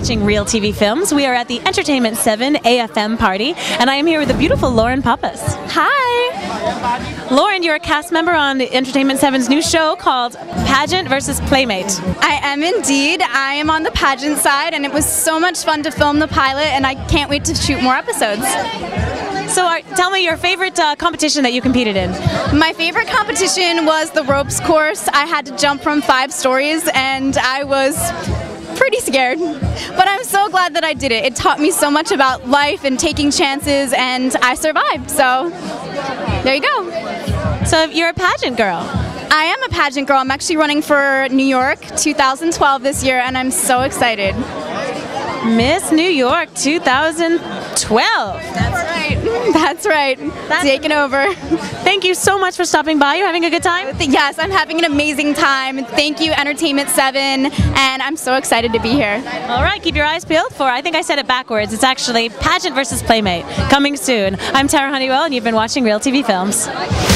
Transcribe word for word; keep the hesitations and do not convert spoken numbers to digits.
watching Real T V Films. We are at the Entertainment seven A F M party, and I am here with the beautiful Lauren Pappas. Hi! Lauren, you're a cast member on the Entertainment seven's new show called Pageant versus Playmate. I am indeed. I am on the pageant side, and it was so much fun to film the pilot, and I can't wait to shoot more episodes. So are, tell me your favorite uh, competition that you competed in. My favorite competition was the ropes course. I had to jump from five stories, and I was pretty scared, but I'm so glad that I did it. It taught me so much about life and taking chances, and I survived, so there you go. So you're a pageant girl. I am a pageant girl. I'm actually running for New York two thousand twelve this year, and I'm so excited. Miss New York two thousand twelve. That's right. That's right. That's Taking over. Thank you so much for stopping by. You having a good time? Yes, I'm having an amazing time. Thank you, Entertainment seven, and I'm so excited to be here. All right, keep your eyes peeled for, I think I said it backwards, it's actually Pageant versus Playmate, coming soon. I'm Tara Honeywell, and you've been watching Real T V Films.